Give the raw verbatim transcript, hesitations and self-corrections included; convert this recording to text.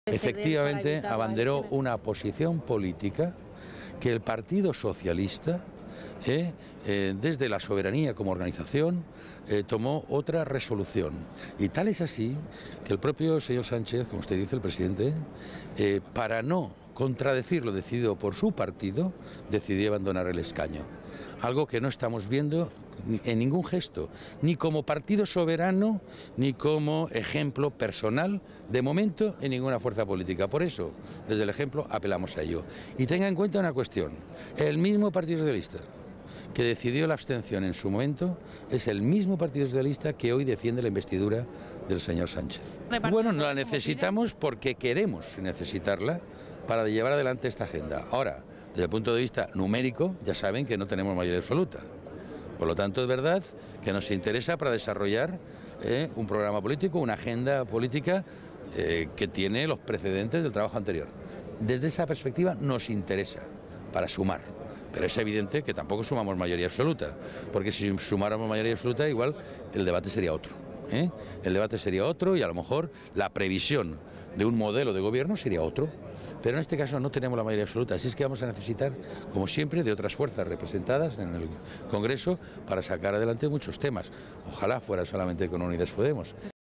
Efectivamente, abanderó una posición política que el Partido Socialista, eh, eh, desde la soberanía como organización, eh, tomó otra resolución. Y tal es así que el propio señor Sánchez, como usted dice, el presidente, eh, para no contradecir lo decidido por su partido, decidió abandonar el escaño. Algo que no estamos viendo en ningún gesto, ni como partido soberano, ni como ejemplo personal, de momento, en ninguna fuerza política. Por eso, desde el ejemplo, apelamos a ello. Y tenga en cuenta una cuestión, el mismo Partido Socialista que decidió la abstención en su momento, es el mismo Partido Socialista que hoy defiende la investidura del señor Sánchez. Bueno, no la necesitamos porque queremos necesitarla para llevar adelante esta agenda. Ahora, desde el punto de vista numérico, ya saben que no tenemos mayoría absoluta. Por lo tanto, es verdad que nos interesa para desarrollar eh, un programa político, una agenda política eh, que tiene los precedentes del trabajo anterior. Desde esa perspectiva nos interesa para sumar. Pero es evidente que tampoco sumamos mayoría absoluta, porque si sumáramos mayoría absoluta, igual el debate sería otro. ¿eh? El debate sería otro y a lo mejor la previsión de un modelo de gobierno sería otro. Pero en este caso no tenemos la mayoría absoluta, así es que vamos a necesitar, como siempre, de otras fuerzas representadas en el Congreso para sacar adelante muchos temas. Ojalá fuera solamente con Unidas Podemos.